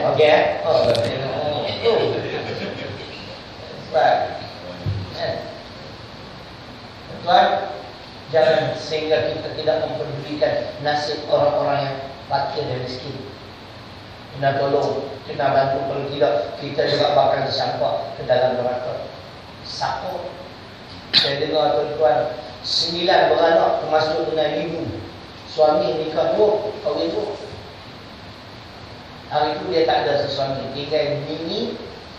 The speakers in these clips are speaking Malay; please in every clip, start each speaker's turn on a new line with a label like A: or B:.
A: Okey Baik. Tuan, jangan sehingga kita tidak mempedulikan nasib orang-orang yang fakir dan miskin. Kena tolong, kena bantu. Kalau tidak, kita juga bakal disampak ke dalam neraka. Siapa? Saya dengar tuan-tuan, 9 beranak termasuk dengan ibu. Suami nikah 2, kahwin 2. Hari itu dia tak ada sesuami, tinggal bini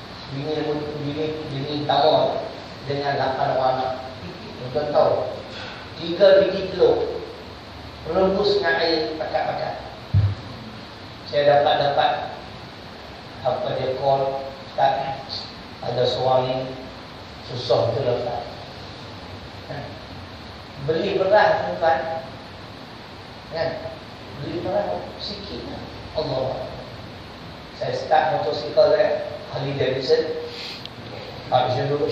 A: tamu dengan 8 orang anak. Tuan tahu, 3 biji telur rebus dengan air pakat-pakat. Saya dapat apa dia call, tak ada suami susah betul tak. Beli beras tuan, kan? Beli beras sikit lah. Allah. Saya start motosikal saya, Harley Davidson. Habis dulu.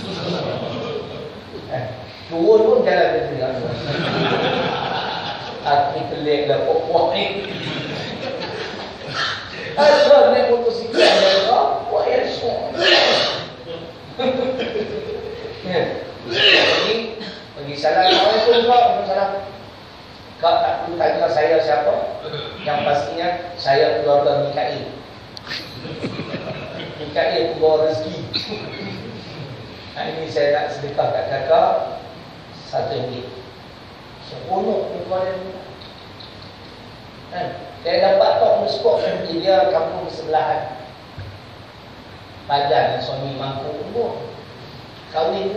A: Turun pun jalan dia tinggal. Aku pelik lah pokok ni. Asal naik motosikal dia, buat yang syok. Bagi salam, Assalamualaikum Kak. Salam. Kak tak perlu tanya saya siapa. Yang pastinya saya keluarga Mikail. Mikail pembawa rezeki. Ini saya nak sedekah kat kakak RM1. Seronok tuan kan? Saya dapat tok muspok dia kampung sebelahan. Padan suami mampu umur. Kahwin 2.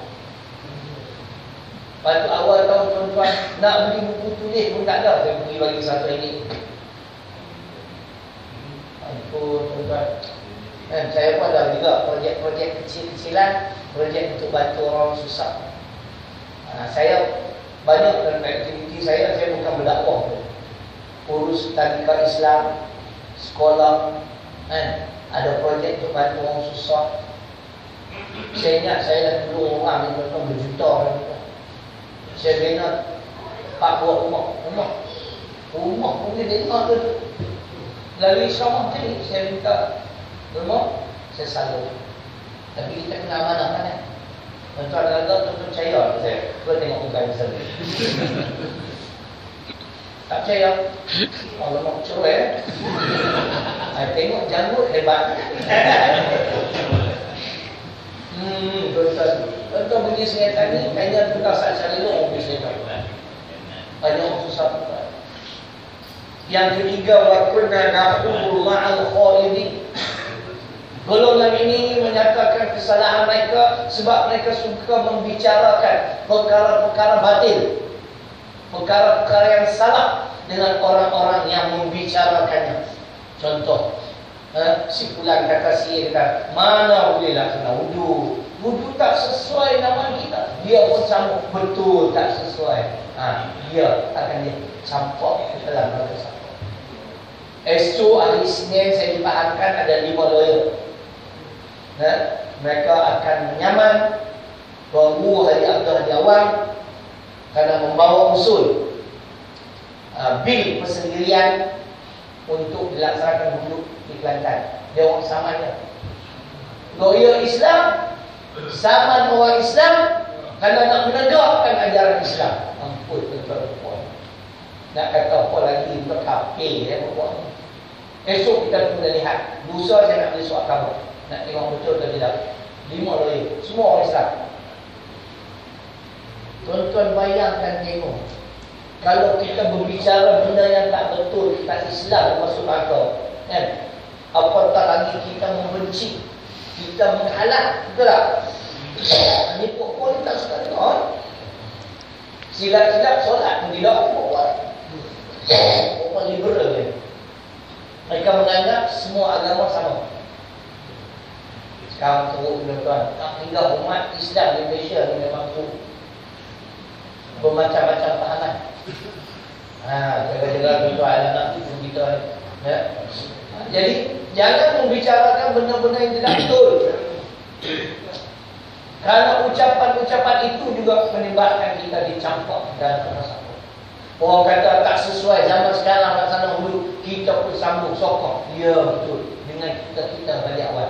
A: Lepas tu awal tahun tuan-tuan nak beli buku tulis pun tak ada. Saya pergi bagi RM1. Ampun tuan-tuan. Dan saya pun ada juga projek-projek kecil-kecilan, projek untuk bantu orang susah. Saya banyak dalam aktiviti saya bukan berdakwah. Urus tadika Islam, sekolah, kan? Ada projek untuk bantu orang susah. Saya ingat saya dah tolong orang yang berjuta orang. Saya bina 4 buah rumah mungkin dengar tu. Lalu sama tadi saya minta rumah, saya salur. Tapi kita kena amanah kan? Tuan-tuan agak tuan percaya saya. Kau tengok muka saya. Tak percaya? Allah nak cerai. Tengok janggut hebat. Tuan-tuan pergi Sungai Tani, kayaknya tukar saat-saat elok pergi Sungai Tani. Banyak orang susah tukar. Yang ketiga, wa kunna naqulu ma'al khalidin. Golongan ini menyatakan kesalahan mereka sebab mereka suka membicarakan perkara-perkara batil, perkara-perkara yang salah dengan orang-orang yang membicarakannya. Contoh, si fulan kata si kata, mana bolehlah kena wudu. Wudu tak sesuai nama kita. Dia pun sama, betul tak sesuai. Dia akan campak ke dalam neraka sapa. Esok hari Isnin saya dipahamkan ada 5 lawyer. Mereka akan menyaman tunggu hari Abdul Hadi Awang kerana membawa usul bil persendirian untuk dilaksanakan dulu di Kelantan. Dia orang samanya lawyer Islam sama orang Islam kerana nak menegakkan ajaran Islam. Ampun betul-betul. Nak kata apa lagi untuk kafir buat. Esok kita kena lihat. Lusa saya nak beli surat khabar. Nak tengok betul atau tidak. 5 lawyer, semua orang Islam. Tuan-tuan bayangkan tengok, kalau kita berbicara benda yang tak betul, kita Islam masuk akal, kan? Apatah lagi kita membenci, kita menghalang, betul tak? Ini pokok tak sekali kan? Silap-silap solat pun tidak buat. Pokok liberal ni. Mereka menganggap semua agama sama. Sekarang teruk tuan-tuan, akidah umat Islam di Malaysia ni memang teruk. Bermacam-macam tahanan. Jaga-jaga tuan-tuan anak itu kita ya. Jadi jangan membicarakan benda-benda yang tidak betul. Kerana ucapan-ucapan itu juga menyebabkan kita dicampak dan neraka. Orang kata tak sesuai zaman sekarang nak sana hulu, kita pun sambung sokong. Ya betul. Dengan kita balik awal.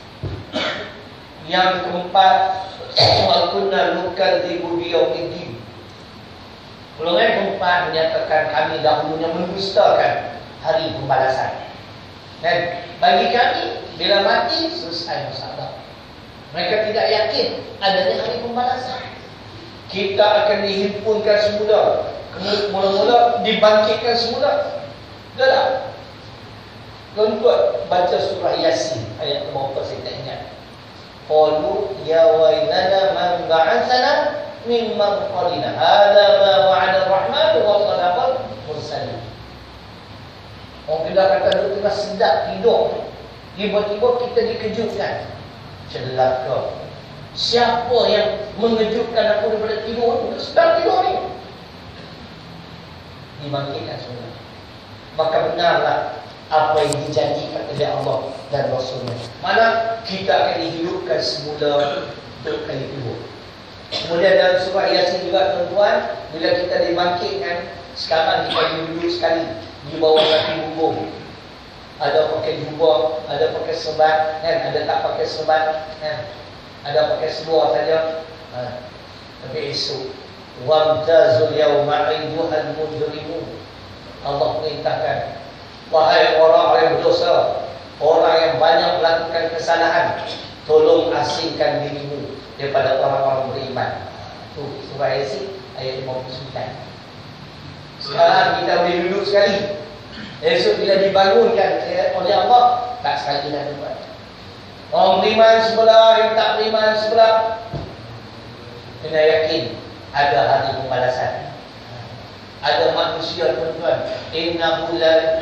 A: Yang keempat, wa kunna nukadzibu biyaumiddin. Golongan keempat menyatakan kami dahulunya mendustakan hari pembalasan. Dan bagi kami bila mati selesai masalah. Mereka tidak yakin adanya hari pembalasan. Kita akan dihimpunkan semula. Mula-mula dibangkitkan semula. Betul. Tuan-tuan baca surah Yasin ayat berapa saya tak ingat. Qalu ya wailana man ba'athana min marqadina hadza ma wa'ada ar-rahman wa sadaqa mursalin. Orang kita kata dulu tengah sedap tidur, tiba-tiba kita dikejutkan. Celaka. Siapa yang mengejutkan aku daripada tidur? Sedang tidur ni. Dibangkitkan semula. Maka benarlah apa yang dijanjikan oleh Allah dan Rasulnya. Mana kita akan dihidupkan semula untuk kali kedua. Kemudian dalam surah Yasin juga tuan-tuan, bila kita dibangkitkan, sekarang kita duduk sekali di bawah kaki bumbung. Ada pakai jubah, ada pakai serban, kan? Ada tak pakai serban, kan? Ada pakai seluar saja. Tapi esok wamtazul yawma ayyuhal mujrimun. Allah perintahkan, wahai orang yang berdosa, orang yang banyak melakukan kesalahan, tolong asingkan dirimu daripada orang-orang beriman. Itu surah Yasin ayat 59. Sekarang kita boleh duduk sekali. Esok bila dibangunkan oleh Allah, tak sekali dah dapat. Orang beriman sebelah, yang tak beriman sebelah. Kena yakin ada hari pembalasan. Ada manusia tuan-tuan, innahu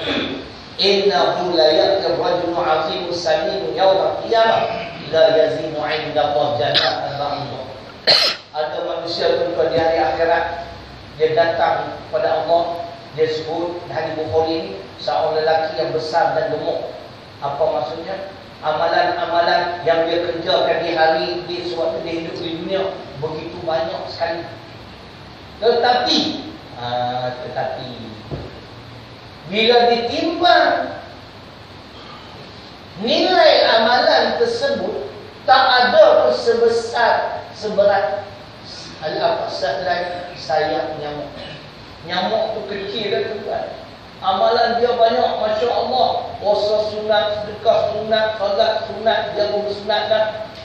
A: la yaqdir rajulun 'azimun samin yawm qiyamah la yazinu 'inda Allah jannatan ba'idha. Ada manusia tuan-tuan di hari akhirat, dia datang kepada Allah, dia sebut hadis Bukhari ini, seorang lelaki yang besar dan gemuk. Apa maksudnya? Amalan-amalan yang dia kerjakan di hari di sewaktu dia hidup di dunia begitu banyak sekali. Tetapi bila ditimbang nilai amalan tersebut, tak ada pun seberat sehelai sayap nyamuk. Nyamuk tu kecil dah tuan. Amalan dia banyak, Masya Allah. Puasa sunat, sedekah sunat, solat sunat, jaga bersunat dah.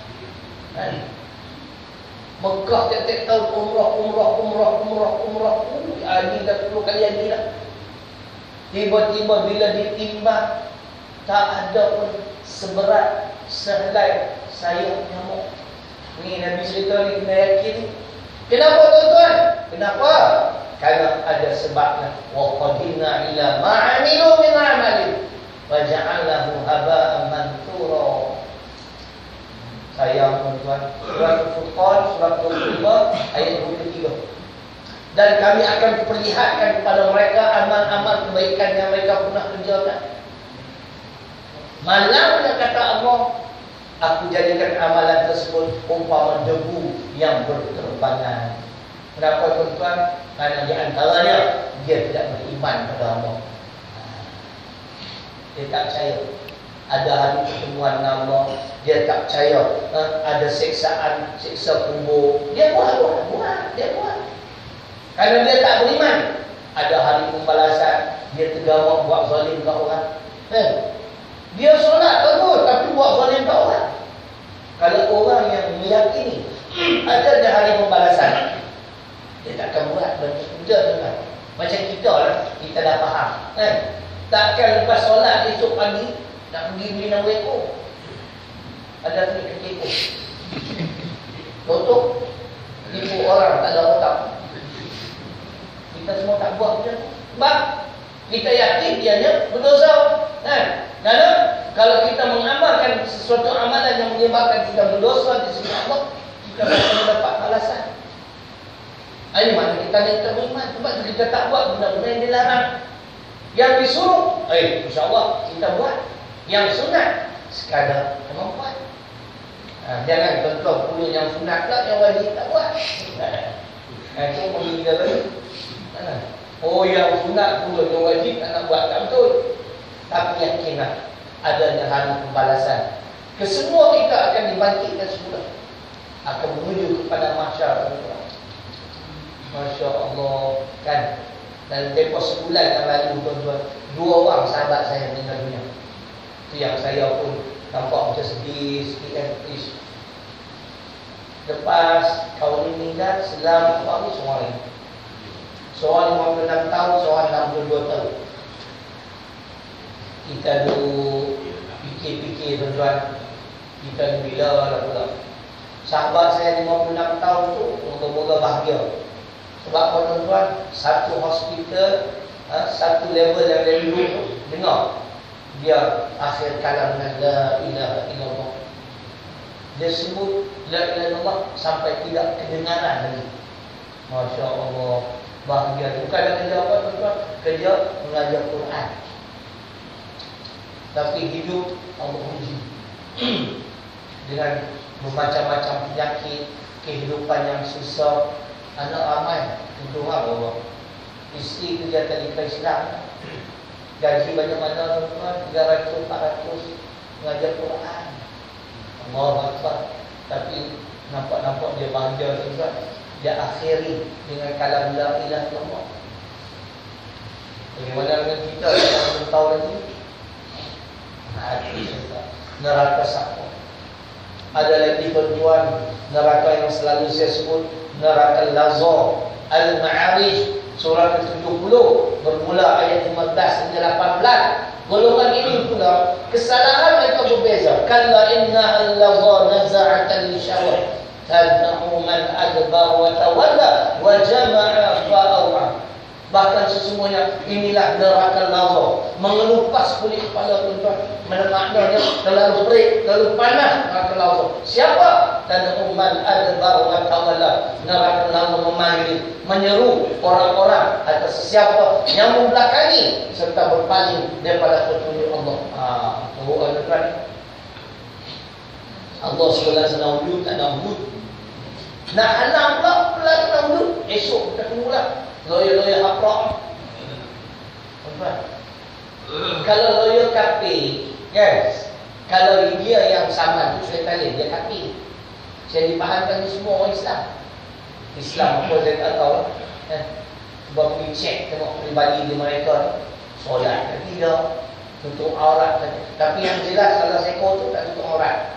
A: Mekah tiap-tiap tahun umrah. Haji dah 10 kali haji dah. Tiba-tiba bila ditimbang, tak ada pun seberat sehelai sayap nyamuk. Ni Nabi cerita ni kena yakin. Kenapa tuan-tuan? Kenapa? Karena ada sebabnya. Wa qadimna ila ma'amilu min amalin wa ja'alnahu haba'an manthura. Sayang tuan-tuan, surah Al-Furqan, surah 25 ayat 23. Dan kami akan perlihatkan kepada mereka amal-amal kebaikan yang mereka pernah kerjakan. Malangnya kata Allah, aku jadikan amalan tersebut umpama debu yang berterbangan. Kenapa tuan-tuan? Karena di antaranya dia tidak beriman pada Allah. Dia tak percaya ada hari pertemuan dengan Allah. Dia tak percaya ada siksa kubur. Dia buat. Karena dia tak beriman ada hari pembalasan. Dia tergawak buat zalim ke orang. Dia solat bagus tapi buat zalim ke orang. Kalau orang yang meyakini ada hari pembalasan, dia takkan buat benda tuan. Macam kita lah, kita dah faham kan? Takkan lepas solat esok pagi nak pergi beli 6 ekor. Ada tu ketipu. Tutup tipu orang tak ada otak. Kita semua tak buat macam tu. Sebab kita yakin dianya berdosa kan? Kerana kalau kita mengamalkan sesuatu amalan yang menyebabkan kita berdosa di sisi Allah, kita akan mendapat balasan. Ini mana kita ni tak beriman. Sebab kita tak buat benda-benda yang dilarang. Yang disuruh, insyaAllah kita buat. Yang sunat, sekadar kemampuan. Jangan tuan-tuan puluh yang sunat pula, yang wajib tak buat. Itu menggila lagi. Oh, yang sunat pula, yang wajib tak nak buat, tak betul. Tapi yakinlah adanya hari pembalasan. Kesemua kita akan dibangkitkan semula, akan menuju kepada mahsyar. Masya Allah, kan? Dan tempoh sebulan yang lalu, tuan-tuan, 2 orang sahabat saya meninggal dunia. Itu yang saya pun nampak macam sedih sikit kan. Lepas kawan ini meninggal, selang orang ni seorang lagi. Seorang 56 tahun, seorang 62 tahun. Kita dulu fikir-fikir, tuan-tuan, kita bila lah pula. Sahabat saya 56 tahun tu, moga-moga bahagia. Sebab apa, tuan-tuan, satu hospital, satu level yang dari dulu tu, dengar dia akhir kalam dengan la ilaha illallah. Dia sebut la ilaha illallah sampai tidak kedengaran lagi. Masya Allah, bahagia. Bukan ada kerja apa, tuan-tuan? Kerja mengajar Quran. Tapi hidup Allah uji dengan bermacam-macam penyakit, kehidupan yang susah. Anak ramai, tentu Allah. Isteri kerja tadika Islam, gaji banyak mana, tuan-tuan? 300, 400 mengajar Quran. Allah Akbar. Tapi nampak-nampak dia bahagia, tuan-tuan. Dia akhiri dengan kalam la ilaha illallah. Bagaimana dengan kita yang belum tahu lagi? Neraka siapa? Ada lagi, tuan-tuan, neraka yang selalu saya sebut, neraka Lazza, Al-Ma'arij, surah ke-70, bermula ayat 15 hingga 18. Golongan ini pula kesalahan mereka berbeza. Kalla inna al-lazza naza'atan lisyawah tad'u man adbar wa tawalla wa jama'a fa'awa. Bahkan sesungguhnya inilah neraka Lazza, mengelupas kulit kepala, tuan-tuan. Maknanya terlalu perik, terlalu panas neraka Lazza. Siapa? Tad'u man adbar wa tawalla. Neraka Lazza memanggil, menyeru orang-orang atau sesiapa yang membelakangi serta berpaling daripada petunjuk Allah. Tuan-tuan, Allah SWT wujud, tak ada wujud. Nak halang pula, pelan tak wujud. Esok kita kemulah lawyer-lawyer haprak. Tuan-tuan, kalau lawyer kafir, kan? Kalau dia yang sama tu saya tanya, dia kafir. Saya dipahamkan ni semua orang Islam apa saya tak tahu lah. Cuba pergi cek, tengok pribadi di mereka, solat ke tidak, tutup aurat ke. Tapi yang jelas salah seekor tu tak tutup aurat.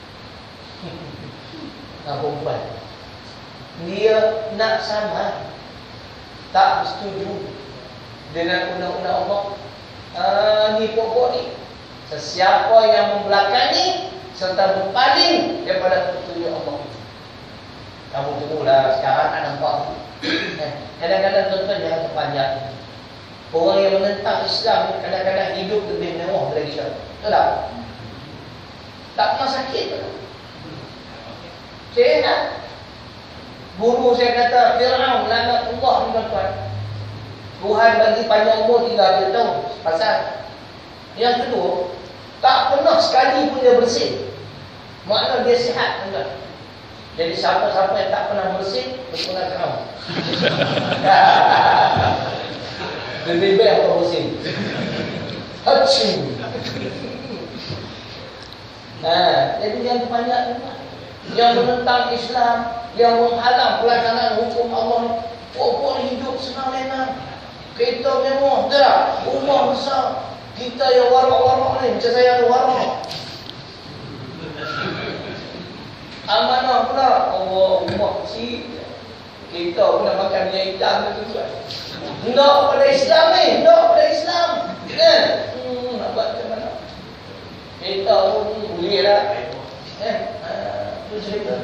A: Perempuan dia nak sama, tak setuju dengan undang-undang Allah. Ni pokok ni, sesiapa yang membelakangi serta berpaling daripada petunjuk Allah. Kamu tunggulah, sekarang tak nampak. Kadang-kadang, tuan-tuan, jangan terpanjang. Orang yang menentang Islam kadang-kadang hidup lebih mewah daripada kita. Betul tak? Tak pernah sakit tu. Sehat. Guru saya kata, Fir'aun laknatullah, tuan-tuan. Tuhan bagi panjang umur 300 tahun. Pasal yang kedua, tak pernah sekali pun dia bersih. Maknanya dia sihat, tuan-tuan. Jadi siapa-siapa yang tak pernah bersih, berpunah Fir'aun. Lebih baik apa bersih. Hacim. Jadi yang banyak, yang menentang Islam, yang menghalang pelaksanaan hukum Allah, pun hidup senang enak. Kita mewah, tak? Rumah besar. Kita yang warak-warak ni, macam saya ada warak. Amanah pula, Allah, rumah kecil. Kita pun nak makan minyak hitam tu, tuan. Nak pada Islam ni, nak pada Islam. Kan? Nak buat macam mana? Kita pun boleh lah. Itu cerita.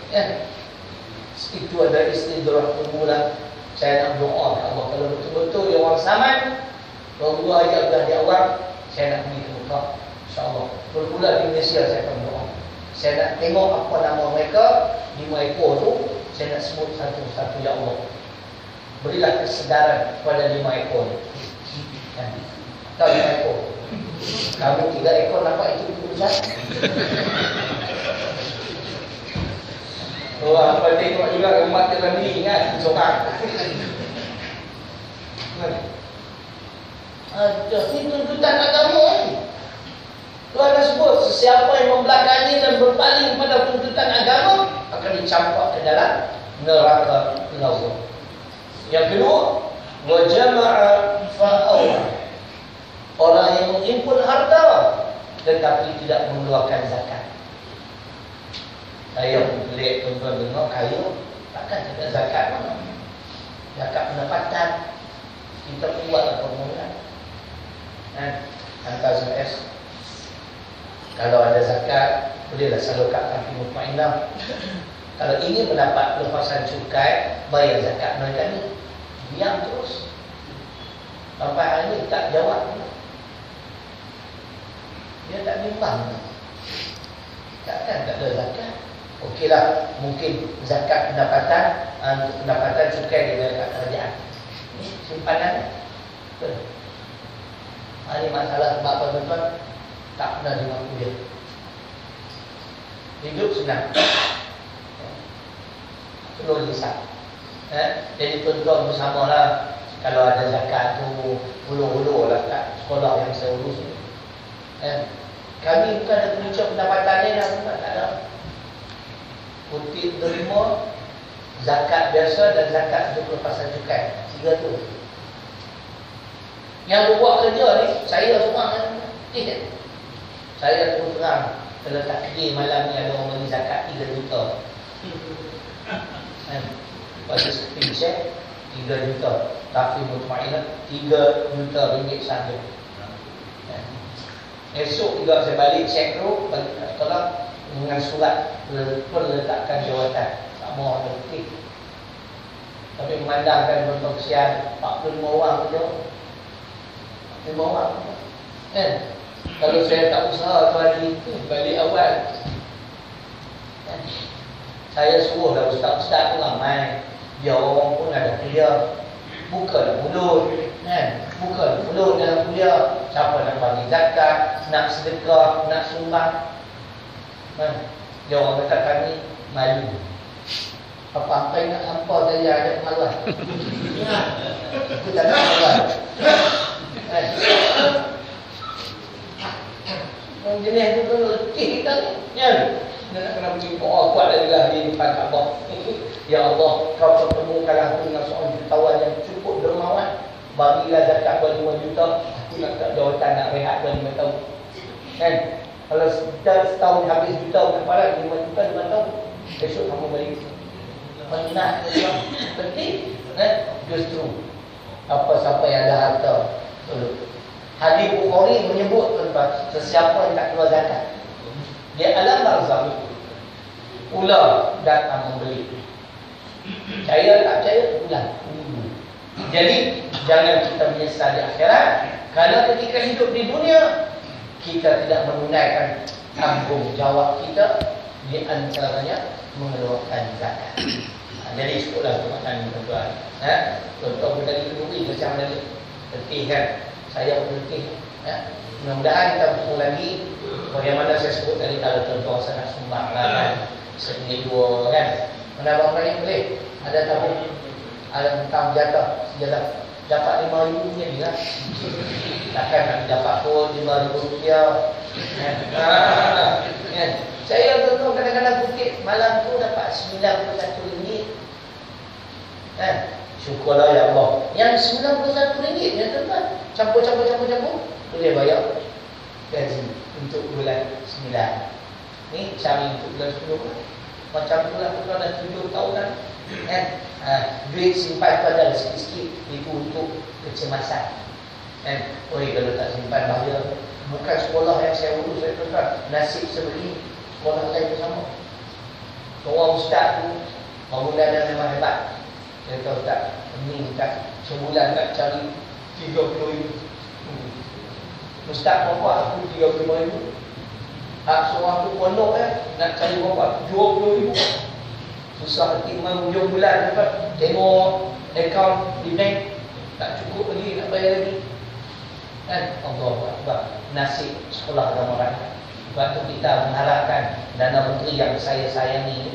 A: Itu ada istidrah tunggulah. Saya nak doa ke Allah, kalau betul-betul dia orang saman, kalau 2 hari dah dia orang, saya nak pergi ke Mekah, insyaAllah. Berpula di Malaysia saya akan doa. Saya nak tengok apa nama mereka, 5 ekor tu, saya nak sebut satu-satu, ya Allah. Berilah kesedaran kepada 5 ekor. Tahu 5 ekor? Kamu 3 ekor nampak itu Ustaz? Apa tengok juga umat dalam ni, ingat seorang. Ini tuntutan agama ni. Tuhan dah sebut, sesiapa yang membelakangi dan berpaling pada tuntutan agama akan dicampak ke dalam neraka neraka. Yang kedua, wa jama'a fa'awah. Orang yang menghimpun harta tetapi tidak mengeluarkan zakat. Saya pelik tuan-tuan dengar kaya, takkan ada zakat mana? Zakat pendapatan. Kita buatlah permohonan. Hantar SMS. Kalau ada zakat, bolehlah salurkan kaki mutmainah. Kalau ingin mendapat lepasan cukai, bayar zakat mereka ni. Diam terus. Sampai hari ni tak jawab. Dia tak bimbang. Takkan tak ada zakat. Okeylah, mungkin zakat pendapatan, untuk pendapatan cukai dia dekat kerajaan. Ini simpanan. Ini masalah sebab apa tuan-tuan? Tak pernah dengar kuliah. Hidup senang. Perlu lisan. Jadi tuan-tuan bersamalah. Kalau ada zakat tu, ulu-ulu lah kat sekolah yang saya urus ni. Kami bukan ada punca pendapatan ni dah, tak ada. Putih terima zakat biasa dan zakat untuk lepasan cukai. 3 tu. Yang buat kerja ni, saya seorang yang saya terus terang, kalau tak kerja malam ni ada orang bagi zakat 3 juta. Pada screen check 3 juta. Tapi mutmainah 3 juta ringgit saja. Esok juga saya balik check tu, bagi kat sekolah dengan surat perletakkan jawatan. Tak mahu ada bukti. Tapi memandangkan bentuk kesian 45 orang saja. 5 orang. Kalau saya tak usaha tu hari balik awal, saya suruh dah ustaz-ustaz tu ramai. Biar orang pun ada kuliah. Bukalah mulut, bukalah mulut dalam kuliah. Siapa nak bagi zakat, nak sedekah, nak sumbang. Dia orang kata kami malu. Apa-apa yang nak hampa saya ada maluan. Aku tak nak maluan. Jenis tu tu letih kita ni. Dia nak kena pergi kuat lagi lah di depan Kaabah. Ya Allah, kau pertemukanlah aku dengan seorang jutawan yang cukup dermawan. Bagilah zakat 5 juta. Aku nak tak jawatan nak rehat 5 tahun. Kan? Kalau setahun habis juta kepala 5 juta 5 tahun. Besok kamu balik. Menat penting. Justru apa-siapa yang ada harta. Hadis Bukhari menyebut tentang sesiapa yang tak keluar zakat, dia alam barzakh ular datang membeli. Percaya tak percaya pulang. Jadi jangan kita menyesal di akhirat kerana ketika hidup di dunia kita tidak menunaikan tanggungjawab kita, di antaranya mengeluarkan zakat. Jadi cukuplah perkataan tuan-tuan. Tuan-tuan pun tadi kenduri macam tadi. Letih kan? Saya berhenti. Mudah-mudahan kita bertemu lagi. Bagaimana saya sebut tadi, kalau tuan-tuan sangat sumbang lah kan, sedikit dua kan. Menabang banyak boleh. Ada tabung, ada tentang jatah sejadah. Dapat RM5,000 ni lah. Takkan nak dapat pun RM5,000. Saya tuan-tuan kadang-kadang kutip malam tu dapat RM91. Syukurlah ya Allah. Yang RM91 ya tuan-tuan, campur boleh bayar gaji untuk bulan 9. Ni cari untuk bulan 10. Macam tu lah tuan-tuan, dah 7 tahunan kan. Duit simpan tu ada sikit-sikit, itu untuk kecemasan kan. Kalau tak simpan bahaya. Bukan sekolah yang saya urus saya tuan-tuan, nasib sebegini. Sekolah lain bersama. Seorang ustaz tu bangunan yang memang hebat. Saya tahu tak, ini tak sebulan nak cari 30,000. Ustaz berapa aku 35,000. Hak seorang tu pondok nak cari berapa 20,000. Susah hati hujung bulan dapat tengok akaun di bank tak cukup lagi, nak bayar lagi kan. Allahu Akbar. Nasib sekolah agama rakyat. Sebab tu kita mengharapkan Dana Menteri yang saya sayangi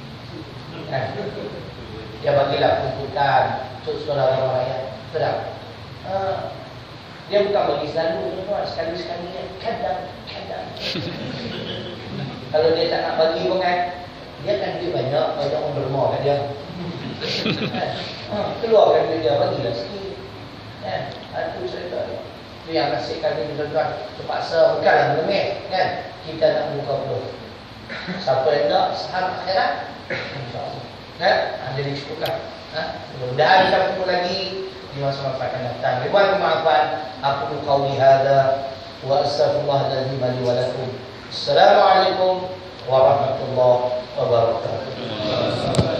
A: kan, dia bagilah peruntukan untuk sekolah agama rakyat. Betul tak? Dia bukan bagi selalu, tuan. Sekali-sekali kadang-kadang. Kalau dia tak nak bagi pun kan, dia kan duit banyak orang derma kat dia. Keluarkan duit dia, bagilah sikit. Kan? Itu cerita. Itu yang nasibkan kita tuan terpaksa, bukanlah mengemeh kan? Kita nak buka peluh. Siapa yang tak saham akhirat, insya-Allah. Kan? Jadi cukuplah. Mudah-mudahan kita bertemu lagi di masa akan datang. Ribuan kemaafan. Aku qauli hadza wa astaghfirullahal li wa lakum. Assalamualaikum warahmatullahi wabarakatuh.